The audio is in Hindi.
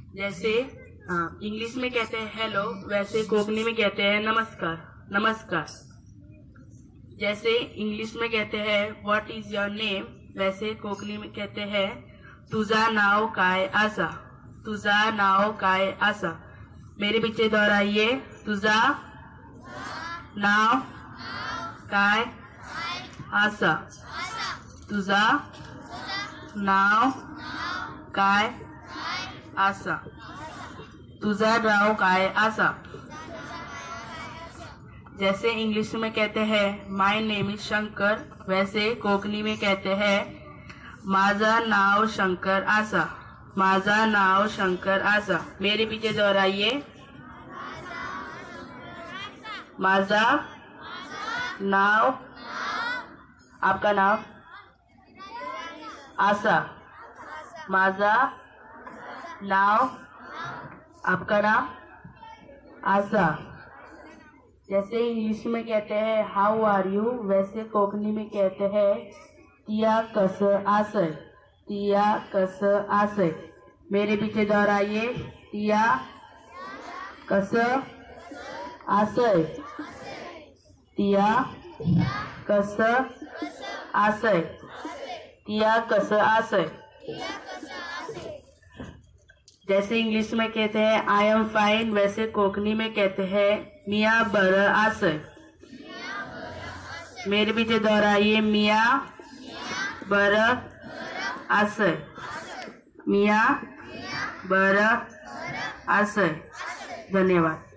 जैसे इंग्लिश में कहते हैं हेलो, वैसे कोंकणी में कहते हैं नमस्कार, नमस्कार। जैसे इंग्लिश में कहते हैं व्हाट इज योर नेम, वैसे कोंकणी में कहते हैं तुझा नाव काय आसा, तुझा नाव काय आसा। मेरे पीछे दोहराइए, तुझा नाव काय आसा, तुझा नाव काय आसा, तुझा नाव काय आसा। जैसे इंग्लिश में कहते हैं माय नेम इज शंकर, वैसे कोंकणी में कहते हैं माझा नाव शंकर आसा, माझा नाव शंकर आसा। मेरे पीछे दोहराइए, माझा नाव, आपका नाम आसा, माझा नाव, आपका नाम आसा। जैसे इंग्लिश में कहते हैं हाउ आर यू, वैसे कोंकणी में कहते हैं तिया कस आसय, तिया कस आसय। मेरे पीछे दोहराइए, तिया कस आसय, तिया कस आसय, तिया कस आसय। जैसे इंग्लिश में कहते हैं आई एम फाइन, वैसे कोंकणी में कहते हैं मिया बर आसय। मेरे पीछे दोहराइए, मिया बर आसय, मिया बर आसय। धन्यवाद।